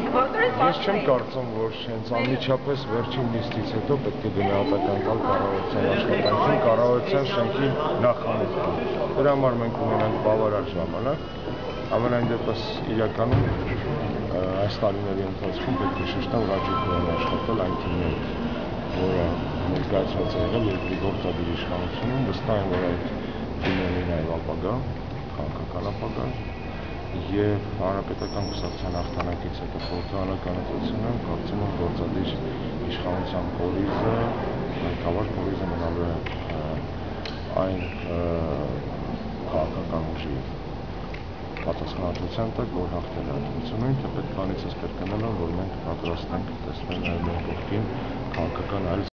Ես չեմ կարծում, որ հենց անմիջապես վերջին նիստից հետո պետք է գնահատական տալ կառավարության աշխատանքին, կառավարության շենքի նախանցմանը։ Դրա համար մենք ունենանք բավարար ժամանակ, ամենայն դեպս իրականում այս տարիների ընթացքում պետք է շեշտել հաջողորեն աշխատել այն թիմին, որը ներկայացված է եղել երկրի գործադիր իշխանությունում, վստահ եմ, որ այդ թիմն ունի նաև ապագա, քաղաքական ապագա, եւ հանրապետական կուսակցության հաղթանակից հետո խորհրդարանականացությունը կարծում եմ գործադիր իշխանության կորիզը, ղեկավար կորիզը մնալու է այն քաղաքական ուժի պատասխանատվության տակ, որ հաղթել է ընտրությունում, թեպետ բանից ես կրկնել եմ, որ մենք պատրաստ ենք տեսնել նաև մեր կողքին քաղաքական այլ